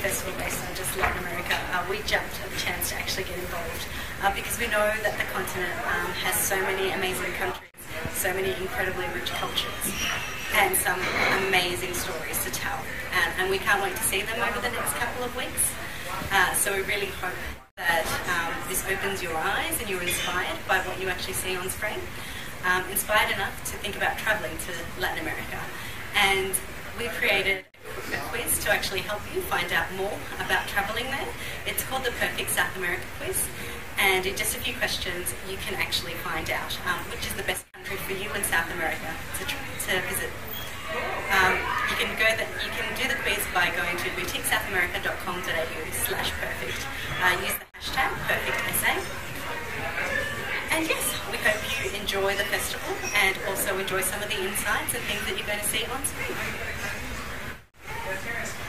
festival based on just Latin America, we jumped at the chance to actually get involved because we know that the continent has so many amazing countries, so many incredibly rich cultures, and some amazing stories to tell. And we can't wait to see them over the next couple of weeks. So we really hope that this opens your eyes and you're inspired by what you actually see on screen. Inspired enough to think about travelling to Latin America. And we created a quiz to actually help you find out more about travelling there. It's called the Perfect South America Quiz. And in just a few questions, you can actually find out which is the best country for you in South America to visit. You can do the quiz by going to boutiquesouth.america.com.au/perfect. Use the hashtag #PerfectSA. And yes, we hope you enjoy the festival and also enjoy some of the insights and things that you're going to see on screen.